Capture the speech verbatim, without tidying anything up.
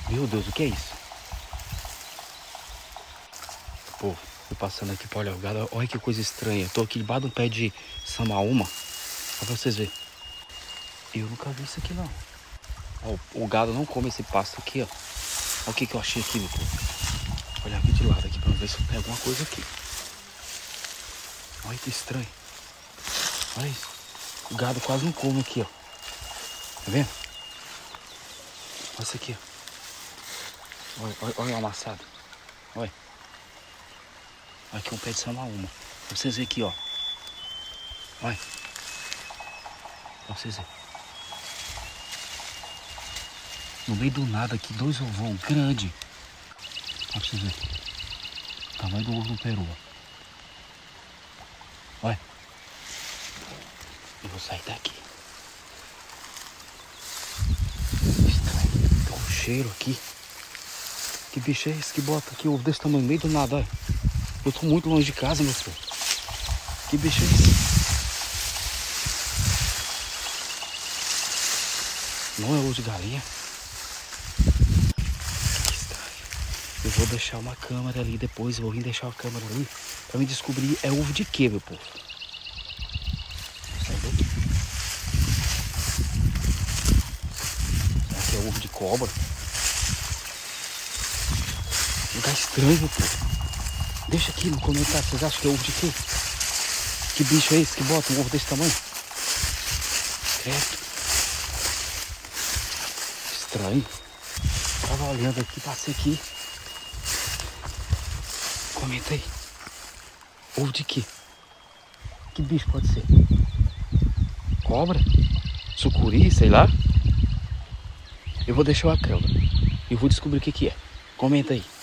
Meu Deus, o que é isso? Pô, fui passando aqui pra olhar o gado. Olha que coisa estranha. Eu tô aqui debaixo de um pé de samaúma. Só pra vocês verem. Eu nunca vi isso aqui, não. Ó, o gado não come esse pasto aqui, ó. Olha o que que eu achei aqui, meu povo. Vou olhar aqui de lado aqui pra ver se eu pego alguma coisa aqui. Olha que estranho. Olha isso. O gado quase não come aqui, ó. Tá vendo? Olha isso aqui, ó. Olha, olha, olha o amassado. Olha. Olha aqui um pé de samaúma. Pra vocês verem aqui, ó. Olha. Pra vocês verem. No meio do nada aqui, dois ovão grande. Olha pra vocês verem. Tamanho do ovo do peru, ó. Olha. Eu vou sair daqui. Estranho. Tem um cheiro aqui. Que bicho é esse que bota aqui ovo desse tamanho no meio do nada, olha. Eu tô muito longe de casa, meu filho. Que bicho é esse? Não é ovo de galinha? Que estranho. Eu vou deixar uma câmera ali depois. Eu vou vir deixar a câmera ali pra me descobrir é ovo de quê, meu povo? Vou sair daqui. Será que é ovo de cobra? Lugar estranho, meu povo. Deixa aqui no comentário, vocês acham que é ovo de quê? Que bicho é esse que bota um ovo desse tamanho? Credo. Estranho. Tava olhando aqui, passei aqui. Comenta aí. Ovo de quê? Que bicho pode ser? Cobra? Sucuri, sei lá. Eu vou deixar a câmera. Eu vou descobrir o que que é. Comenta aí.